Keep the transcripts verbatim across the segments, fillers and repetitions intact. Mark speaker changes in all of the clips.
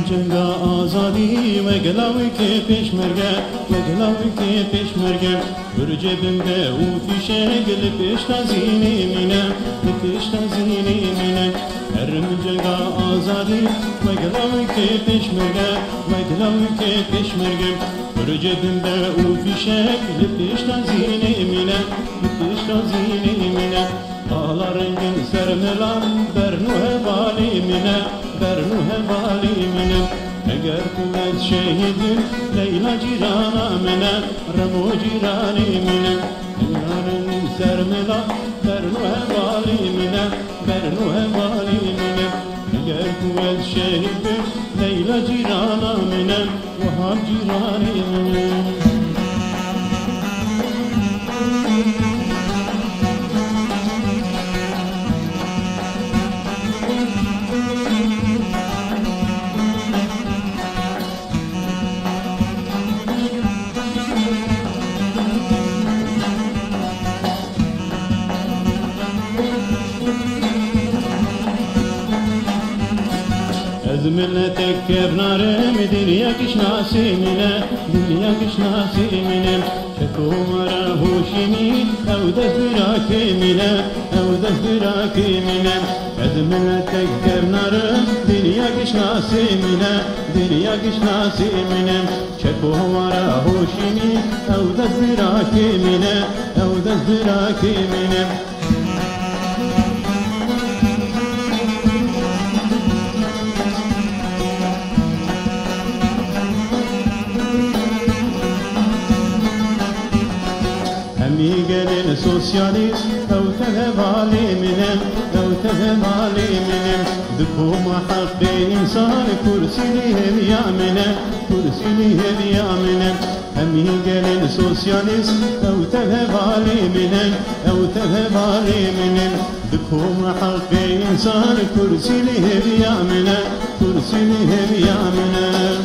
Speaker 1: جنگا آزادی و گلاوی که پیش مرگه و گلاوی که پیش مرگه برج بنده و فیشه گل پیش تازینی مینه پیش تازینی مینه هرم جنگا آزادی و گلاوی که پیش مرگه و گلاوی که پیش مرگه برج بنده و فیشه گل پیش تازینی مینه پیش تازینی مینه آلا رنگین سرملان برنو هوالی مینه برنو هوالی مینه اگر کمت شهیدین لیلا جیرانا منه رمو جیرانی منه اگر سرملا برنو هوالی منه برنو هوالی منه اگر کمت شهیدین لیلا جیرانا منه وهاب جیرانی منه ملتك بنارم دنيا كشناسي منا دنيا كشناسي منا شكو مرا هوشيني او دزراك منا او دزراك منا از ملتك بنارم دنيا كشناسي منا دنيا كشناسي منا شكو مرا هوشيني او دزراك منا او دزراك منا سوسياليست أو تهوالي منهم أو تهوالي منهم ذكهم حق إنسان كرسي لهم يامنه كرسي لهم يامنه أمي قال سوسياليست أو تهوالي منهم أو تهوالي منهم ذكهم حق إنسان كرسي لهم يامنه كرسي لهم يامنه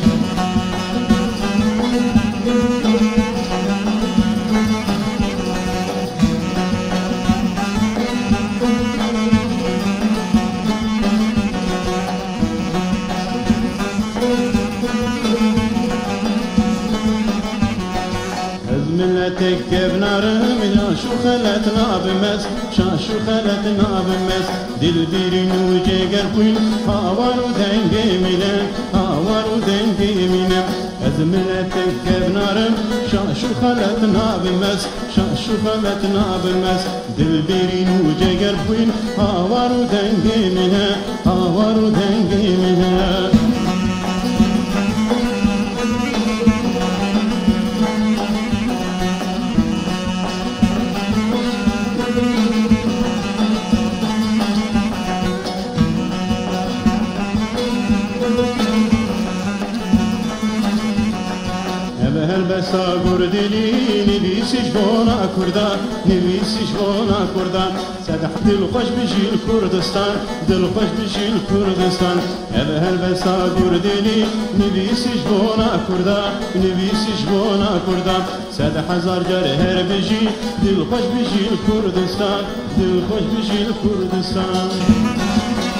Speaker 1: تكب نارم يا شو خلتنا بمس شاشو خلتنا بمس دل ديرين وجيگر كوين هاوارو دنگي مينم هاوارو دنگي مينم أزمنا تكب نارم شاشو خلتنا بمس شاشو خلتنا بمس دل ديرين وجيگر كوين هاوارو دنگي مينم هاوارو دنگي مينم هلبسا قردلي نبيسش بونا كردا نبيسش بونا كردا سدح دل خوش بجي الكردستان دل خوش بجي الكردستان هلبسا قردلي نبيسش بونا كردا نبيسش بونا كردا سدح هزار جار هر بجي دل خوش بجي الكردستان دل خوش بجي الكردستان